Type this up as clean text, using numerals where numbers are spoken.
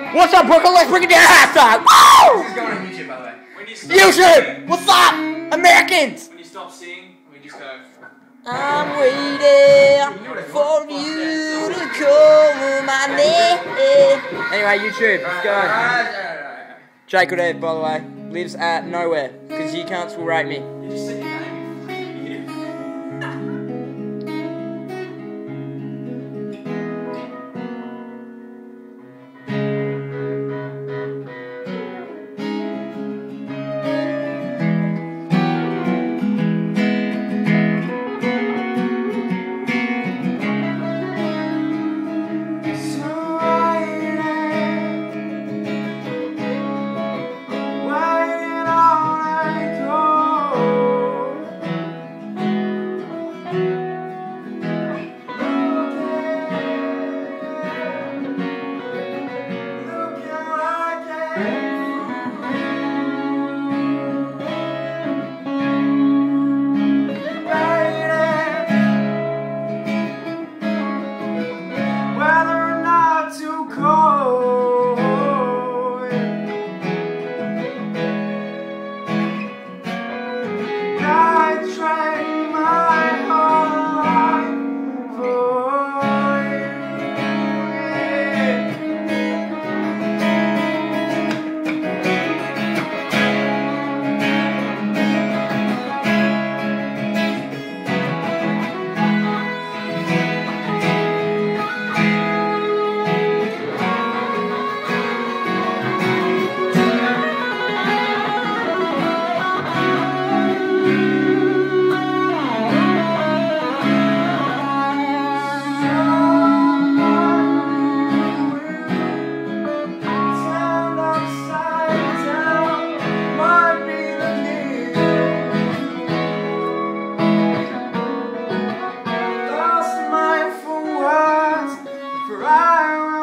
What's up, Brooklyn? Let's bring it down halftime. Woo! This is going on YouTube, by the way. When you stop YouTube! What's up, Americans? When you stop seeing, we just go. I'm waiting for you to call my name. Anyway, YouTube, let's go. Jake or Dave, by the way, lives at nowhere because you cunts will rate me. You just said your name, you fucking idiot. I